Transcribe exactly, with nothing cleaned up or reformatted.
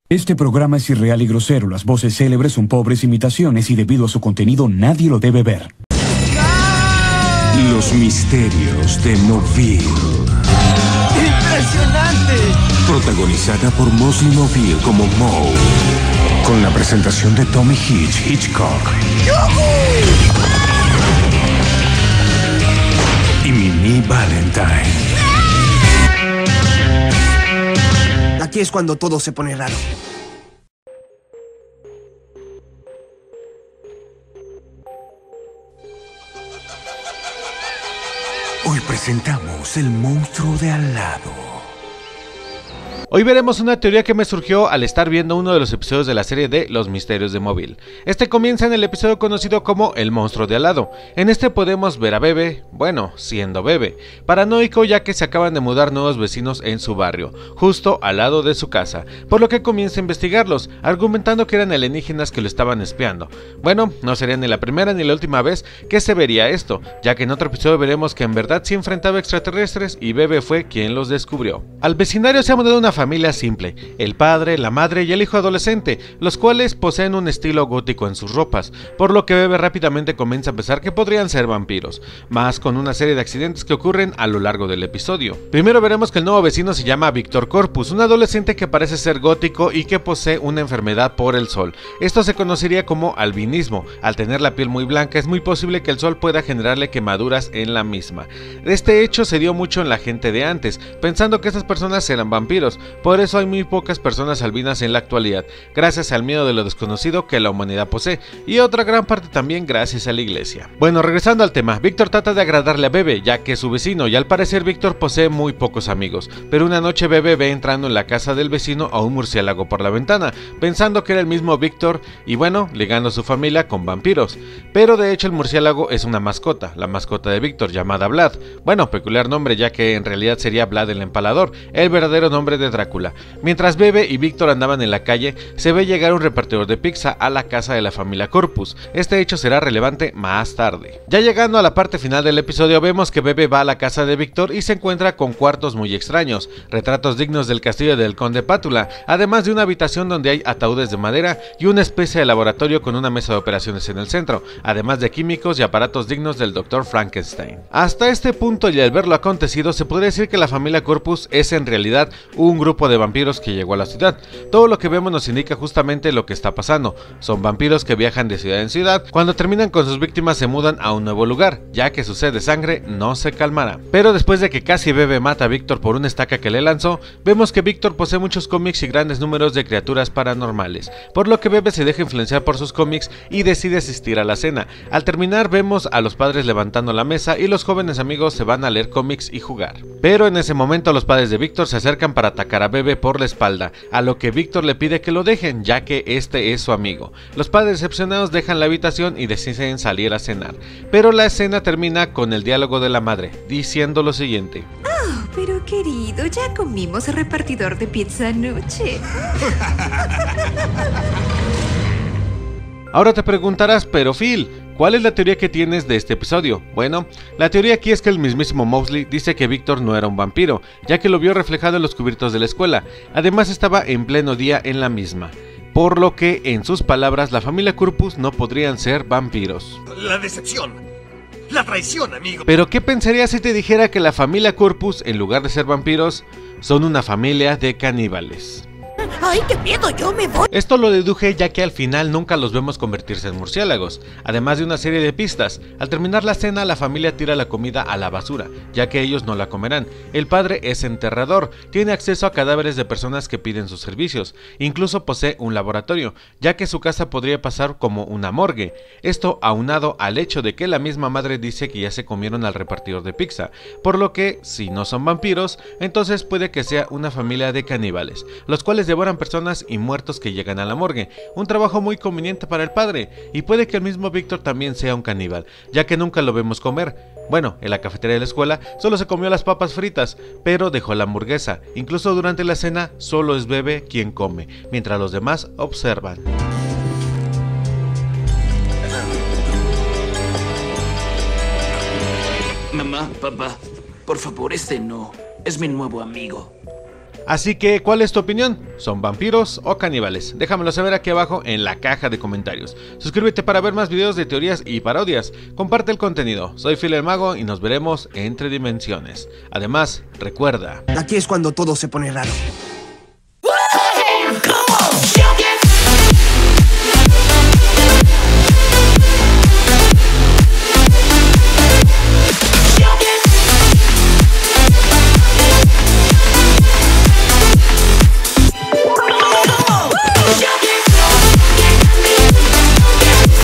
Este programa es irreal y grosero. Las voces célebres son pobres imitaciones y debido a su contenido nadie lo debe ver. Los misterios de Mobile. ¡Impresionante! Protagonizada por Mosley Mobile como Moe. Con la presentación de Tommy Hitch, Hitchcock. ¡Yuhu! Y Mimi Valentine. Aquí es cuando todo se pone raro. Hoy presentamos el monstruo de al lado. Hoy veremos una teoría que me surgió al estar viendo uno de los episodios de la serie de Los Misterios de Mobile. Este comienza en el episodio conocido como El Monstruo de al lado. En este podemos ver a Bebe, bueno, siendo Bebe, paranoico ya que se acaban de mudar nuevos vecinos en su barrio, justo al lado de su casa, por lo que comienza a investigarlos, argumentando que eran alienígenas que lo estaban espiando. Bueno, no sería ni la primera ni la última vez que se vería esto, ya que en otro episodio veremos que en verdad sí enfrentaba extraterrestres y Bebe fue quien los descubrió. Al vecindario se ha mudado una familia simple, el padre, la madre y el hijo adolescente, los cuales poseen un estilo gótico en sus ropas, por lo que Bebe rápidamente comienza a pensar que podrían ser vampiros, más con una serie de accidentes que ocurren a lo largo del episodio. Primero veremos que el nuevo vecino se llama Víctor Corpus, un adolescente que parece ser gótico y que posee una enfermedad por el sol. Esto se conocería como albinismo. Al tener la piel muy blanca es muy posible que el sol pueda generarle quemaduras en la misma. Este hecho se dio mucho en la gente de antes, pensando que estas personas eran vampiros. Por eso hay muy pocas personas albinas en la actualidad, gracias al miedo de lo desconocido que la humanidad posee, y otra gran parte también gracias a la iglesia. Bueno, regresando al tema, Víctor trata de agradarle a Bebe, ya que es su vecino, y al parecer Víctor posee muy pocos amigos, pero una noche Bebe ve entrando en la casa del vecino a un murciélago por la ventana, pensando que era el mismo Víctor, y bueno, ligando a su familia con vampiros. Pero de hecho el murciélago es una mascota, la mascota de Víctor, llamada Vlad. Bueno, peculiar nombre, ya que en realidad sería Vlad el Empalador, el verdadero nombre de Drácula. Mientras Bebe y Víctor andaban en la calle, se ve llegar un repartidor de pizza a la casa de la familia Corpus. Este hecho será relevante más tarde. Ya llegando a la parte final del episodio, vemos que Bebe va a la casa de Víctor y se encuentra con cuartos muy extraños, retratos dignos del castillo del conde Pátula, además de una habitación donde hay ataúdes de madera y una especie de laboratorio con una mesa de operaciones en el centro, además de químicos y aparatos dignos del doctor Frankenstein. Hasta este punto y al ver lo acontecido, se podría decir que la familia Corpus es en realidad un grupo de vampiros que llegó a la ciudad. Todo lo que vemos nos indica justamente lo que está pasando. Son vampiros que viajan de ciudad en ciudad. Cuando terminan con sus víctimas se mudan a un nuevo lugar, ya que su sed de sangre no se calmará. Pero después de que casi Bebe mata a Víctor por una estaca que le lanzó, vemos que Víctor posee muchos cómics y grandes números de criaturas paranormales, por lo que Bebe se deja influenciar por sus cómics y decide asistir a la cena. Al terminar vemos a los padres levantando la mesa y los jóvenes amigos se van a leer cómics y jugar. Pero en ese momento los padres de Víctor se acercan para atacar a Bebe por la espalda, a lo que Víctor le pide que lo dejen, ya que este es su amigo. Los padres decepcionados dejan la habitación y deciden salir a cenar, pero la escena termina con el diálogo de la madre, diciendo lo siguiente: Oh, pero querido, ya comimos el repartidor de pizza anoche. Ahora te preguntarás, pero Phil, ¿cuál es la teoría que tienes de este episodio? Bueno, la teoría aquí es que el mismísimo Mosley dice que Víctor no era un vampiro, ya que lo vio reflejado en los cubiertos de la escuela. Además estaba en pleno día en la misma, por lo que, en sus palabras, la familia Corpus no podrían ser vampiros. La decepción, la traición, amigo. Pero ¿qué pensarías si te dijera que la familia Corpus, en lugar de ser vampiros, son una familia de caníbales? ¡Ay, qué miedo! ¡Yo me voy! Esto lo deduje ya que al final nunca los vemos convertirse en murciélagos, además de una serie de pistas. Al terminar la cena, la familia tira la comida a la basura, ya que ellos no la comerán. El padre es enterrador, tiene acceso a cadáveres de personas que piden sus servicios, incluso posee un laboratorio, ya que su casa podría pasar como una morgue. Esto aunado al hecho de que la misma madre dice que ya se comieron al repartidor de pizza, por lo que, si no son vampiros, entonces puede que sea una familia de caníbales, los cuales devoran personas y muertos que llegan a la morgue, un trabajo muy conveniente para el padre, y puede que el mismo Víctor también sea un caníbal, ya que nunca lo vemos comer. Bueno, en la cafetería de la escuela solo se comió las papas fritas, pero dejó la hamburguesa. Incluso durante la cena solo es Bebe quien come, mientras los demás observan. Mamá, papá, por favor, este no. Es mi nuevo amigo. Así que, ¿cuál es tu opinión? ¿Son vampiros o caníbales? Déjamelo saber aquí abajo en la caja de comentarios. Suscríbete para ver más videos de teorías y parodias. Comparte el contenido. Soy Phil el Mago y nos veremos entre dimensiones. Además, recuerda... Aquí es cuando todo se pone raro.